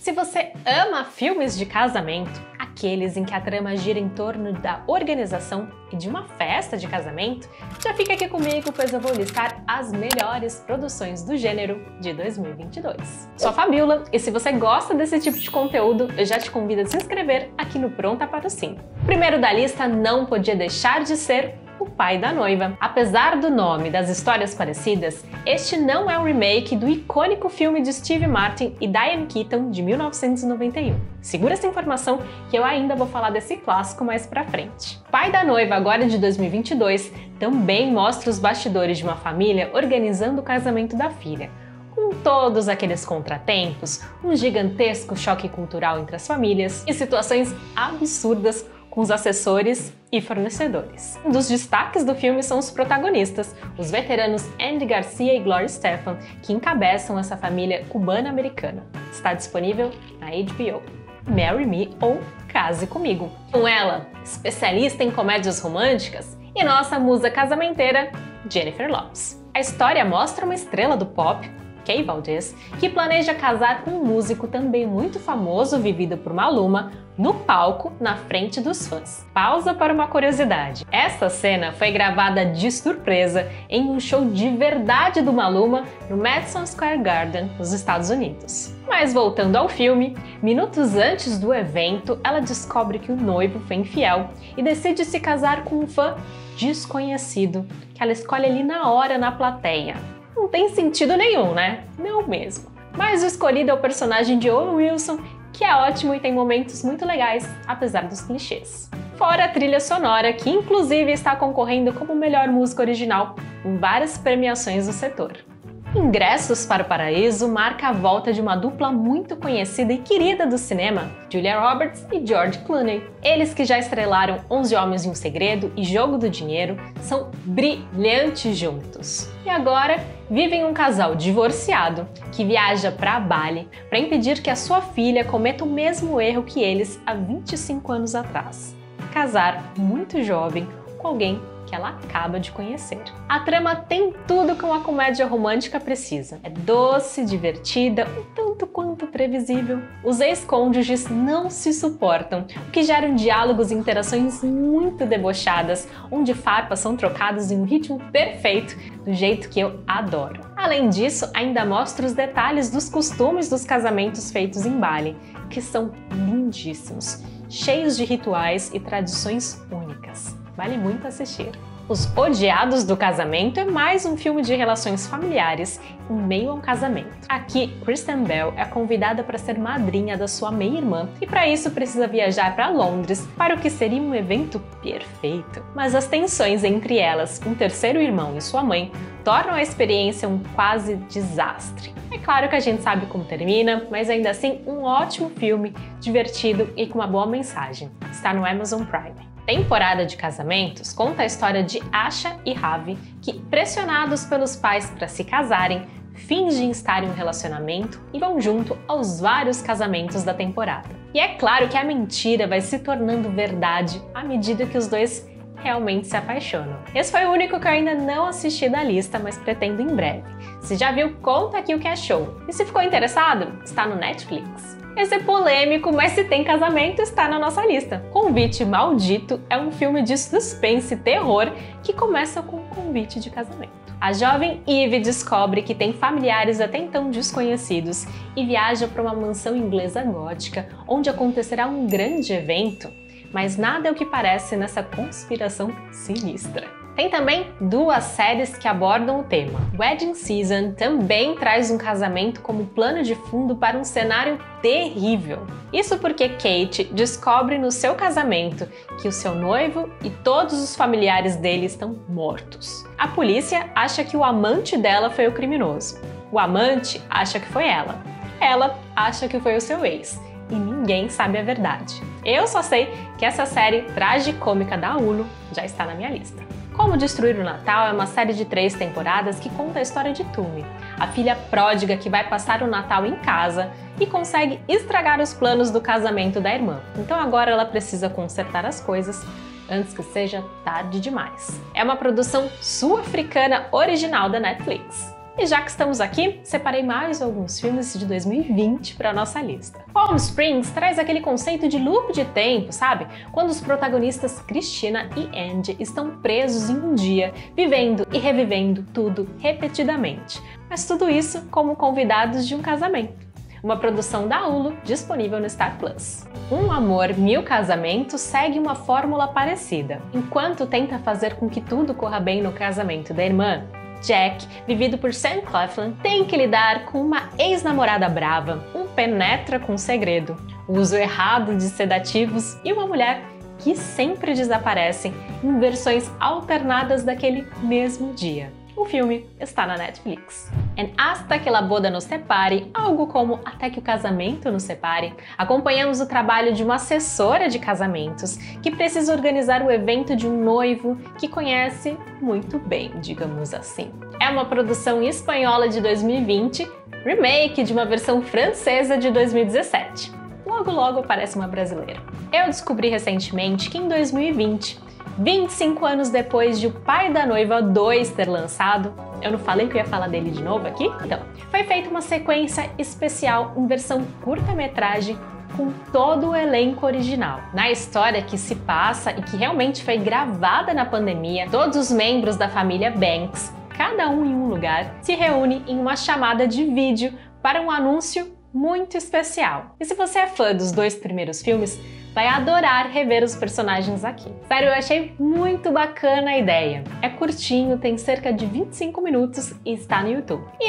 Se você ama filmes de casamento, aqueles em que a trama gira em torno da organização e de uma festa de casamento, já fica aqui comigo, pois eu vou listar as melhores produções do gênero de 2022. Sou a Fabiola e se você gosta desse tipo de conteúdo, eu já te convido a se inscrever aqui no Pronta para o Sim. O primeiro da lista não podia deixar de ser O Pai da Noiva. Apesar do nome e das histórias parecidas, este não é um remake do icônico filme de Steve Martin e Diane Keaton de 1991. Segura essa informação que eu ainda vou falar desse clássico mais pra frente. Pai da Noiva, agora de 2022, também mostra os bastidores de uma família organizando o casamento da filha. Com todos aqueles contratempos, um gigantesco choque cultural entre as famílias e situações absurdas com os assessores e fornecedores. Um dos destaques do filme são os protagonistas, os veteranos Andy Garcia e Gloria Estefan, que encabeçam essa família cubana-americana. Está disponível na HBO. Marry Me ou Case Comigo. Com ela, especialista em comédias românticas, e nossa musa casamenteira, Jennifer Lopez. A história mostra uma estrela do pop, Kay Valdez, que planeja casar com um músico também muito famoso vivido por Maluma no palco na frente dos fãs. Pausa para uma curiosidade. Essa cena foi gravada de surpresa em um show de verdade do Maluma no Madison Square Garden, nos Estados Unidos. Mas voltando ao filme, minutos antes do evento, ela descobre que o noivo foi infiel e decide se casar com um fã desconhecido, que ela escolhe ali na hora na plateia. Não tem sentido nenhum, né? Não mesmo. Mas o escolhido é o personagem de Owen Wilson, que é ótimo e tem momentos muito legais, apesar dos clichês. Fora a trilha sonora, que inclusive está concorrendo como melhor música original em várias premiações do setor. Ingressos para o Paraíso marca a volta de uma dupla muito conhecida e querida do cinema, Julia Roberts e George Clooney. Eles que já estrelaram 11 Homens e um Segredo e Jogo do Dinheiro, são brilhantes juntos. E agora vivem um casal divorciado que viaja para Bali para impedir que a sua filha cometa o mesmo erro que eles há 25 anos atrás: casar muito jovem com alguém que ela acaba de conhecer. A trama tem tudo que uma comédia romântica precisa. É doce, divertida, um tanto quanto previsível. Os ex-cônjuges não se suportam, o que gera diálogos e interações muito debochadas, onde farpas são trocadas em um ritmo perfeito, do jeito que eu adoro. Além disso, ainda mostra os detalhes dos costumes dos casamentos feitos em Bali, que são lindíssimos, cheios de rituais e tradições únicas. Vale muito assistir. Os Odiados do Casamento é mais um filme de relações familiares em meio a um casamento. Aqui, Kristen Bell é convidada para ser madrinha da sua meia-irmã e para isso precisa viajar para Londres para o que seria um evento perfeito. Mas as tensões entre elas, um terceiro irmão e sua mãe, tornam a experiência um quase desastre. É claro que a gente sabe como termina, mas ainda assim um ótimo filme, divertido e com uma boa mensagem. Está no Amazon Prime. Temporada de Casamentos conta a história de Asha e Ravi, que, pressionados pelos pais para se casarem, fingem estar em um relacionamento e vão junto aos vários casamentos da temporada. E é claro que a mentira vai se tornando verdade à medida que os dois realmente se apaixonam. Esse foi o único que eu ainda não assisti da lista, mas pretendo em breve. Se já viu, conta aqui o que achou. E se ficou interessado, está no Netflix. Esse é polêmico, mas se tem casamento, está na nossa lista. Convite Maldito é um filme de suspense e terror que começa com um convite de casamento. A jovem Eve descobre que tem familiares até então desconhecidos e viaja para uma mansão inglesa gótica, onde acontecerá um grande evento, mas nada é o que parece nessa conspiração sinistra. Tem também duas séries que abordam o tema. Wedding Season também traz um casamento como plano de fundo para um cenário terrível. Isso porque Kate descobre no seu casamento que o seu noivo e todos os familiares dele estão mortos. A polícia acha que o amante dela foi o criminoso. O amante acha que foi ela. Ela acha que foi o seu ex. E ninguém sabe a verdade. Eu só sei que essa série tragicômica da Hulu já está na minha lista. Como Destruir o Natal é uma série de 3 temporadas que conta a história de Tumi, a filha pródiga que vai passar o Natal em casa e consegue estragar os planos do casamento da irmã. Então agora ela precisa consertar as coisas antes que seja tarde demais. É uma produção sul-africana original da Netflix. E já que estamos aqui, separei mais alguns filmes de 2020 para nossa lista. Palm Springs traz aquele conceito de loop de tempo, sabe? Quando os protagonistas Christina e Andy estão presos em um dia, vivendo e revivendo tudo repetidamente. Mas tudo isso como convidados de um casamento. Uma produção da Hulu, disponível no Star Plus. Um Amor, Mil Casamentos segue uma fórmula parecida. Enquanto tenta fazer com que tudo corra bem no casamento da irmã, Jack, vivido por Sam Claflin, tem que lidar com uma ex-namorada brava, um penetra com segredo, o uso errado de sedativos e uma mulher que sempre desaparecem em versões alternadas daquele mesmo dia. O filme está na Netflix. En Hasta que la boda nos separe, algo como Até que o casamento nos separe, acompanhamos o trabalho de uma assessora de casamentos que precisa organizar o evento de um noivo que conhece muito bem, digamos assim. É uma produção espanhola de 2020, remake de uma versão francesa de 2017. Logo logo aparece uma brasileira. Eu descobri recentemente que em 2020, 25 anos depois de O Pai da Noiva 2 ter lançado, eu não falei que eu ia falar dele de novo aqui? Então, foi feita uma sequência especial em versão curta-metragem com todo o elenco original. Na história que se passa e que realmente foi gravada na pandemia, todos os membros da família Banks, cada um em um lugar, se reúnem em uma chamada de vídeo para um anúncio muito especial. E se você é fã dos dois primeiros filmes, vai adorar rever os personagens aqui. Sério, eu achei muito bacana a ideia. É curtinho, tem cerca de 25 minutos e está no YouTube. E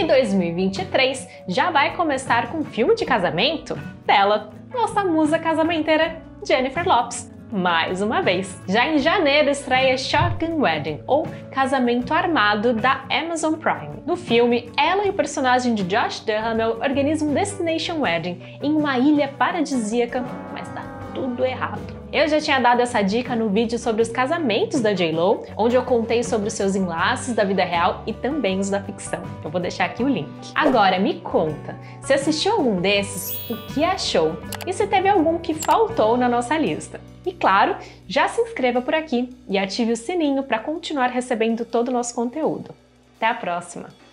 2023 já vai começar com um filme de casamento dela, nossa musa casamenteira Jennifer Lopez. Mais uma vez. Já em janeiro estreia Shotgun Wedding, ou Casamento Armado, da Amazon Prime. No filme, ela e o personagem de Josh Duhamel organizam um Destination Wedding em uma ilha paradisíaca, mas dá tudo errado. Eu já tinha dado essa dica no vídeo sobre os casamentos da J.Lo, onde eu contei sobre os seus enlaces da vida real e também os da ficção. Eu vou deixar aqui o link. Agora me conta, se assistiu algum desses, o que achou? E se teve algum que faltou na nossa lista? E claro, já se inscreva por aqui e ative o sininho para continuar recebendo todo o nosso conteúdo. Até a próxima!